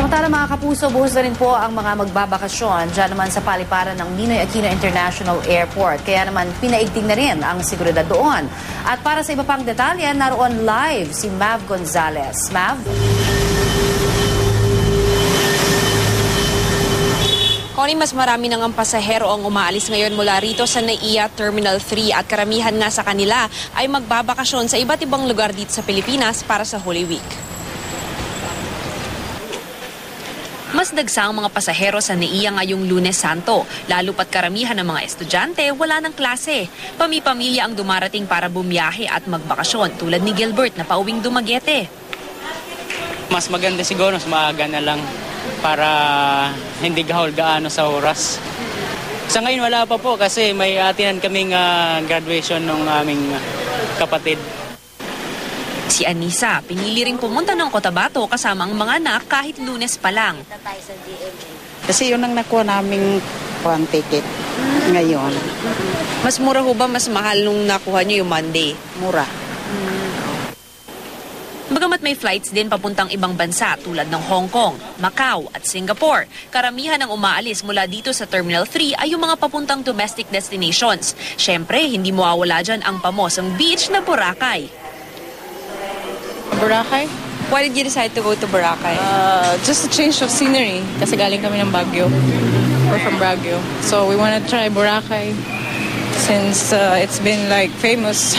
Samantala mga kapuso, buhos na rin po ang mga magbabakasyon dyan naman sa paliparan ng Ninoy Aquino International Airport. Kaya naman pinaigting na rin ang seguridad doon. At para sa iba pang detalye, naroon live si Mav Gonzalez. Mav? Connie, mas marami nang ang pasahero ang umaalis ngayon mula rito sa NAIA Terminal 3 at karamihan nga sa kanila ay magbabakasyon sa iba't ibang lugar dito sa Pilipinas para sa Holy Week. Mas dagsang mga pasahero sa NAIA ngayong Lunes Santo, lalo pat karamihan ng mga estudyante wala ng klase. Pami-pamilya ang dumarating para bumiyahe at magbakasyon tulad ni Gilbert na pauwing Dumaguete. Mas maganda siguro, mas maaga na lang para hindi gahol gaano sa oras. Sa ngayon wala pa po kasi may atinan kaming graduation ng aming kapatid. Si Anissa, pinili ring pumunta ng Cotabato kasama ang mga anak kahit Lunes pa lang. Kasi yun ang nakuha naming ticket ngayon. Mas mura ho ba, mas mahal nung nakuha niyo yung Monday? Mura. Bagamat may flights din papuntang ibang bansa tulad ng Hong Kong, Macau at Singapore, karamihan ng umaalis mula dito sa Terminal 3 ay yung mga papuntang domestic destinations. Siyempre, hindi mawawala dyan ang pamosang beach na Boracay. Boracay? Why did you decide to go to Boracay? Just a change of scenery. Kasi galing kami ng Baguio. We're from Baguio. So we want to try Boracay since it's been like famous.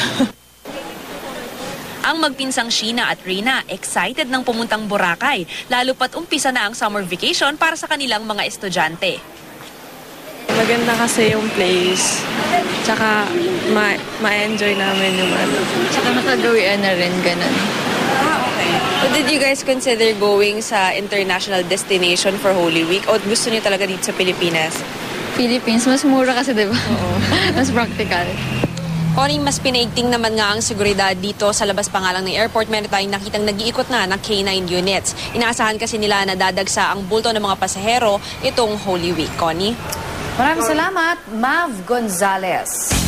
Ang magpinsang Sheena at Rina excited ng pumuntang Boracay, lalo pat umpisa na ang summer vacation para sa kanilang mga estudyante. Maganda kasi yung place. Tsaka ma-enjoy namin yung ano. Tsaka makagawian na rin, ganun. Okay. So did you guys consider going sa international destination for Holy Week o gusto niyo talaga dito sa Pilipinas? Philippines, mas mura kasi, diba? Oo. Mas practical. Connie, mas pinaigting naman nga ang seguridad dito sa labas pa nga lang ng airport. Meron tayong nakitang nag-iikot na ng K9 units. Inaasahan kasi nila na dadagsa ang bulto ng mga pasahero itong Holy Week. Connie? Maraming salamat, Mav Gonzalez.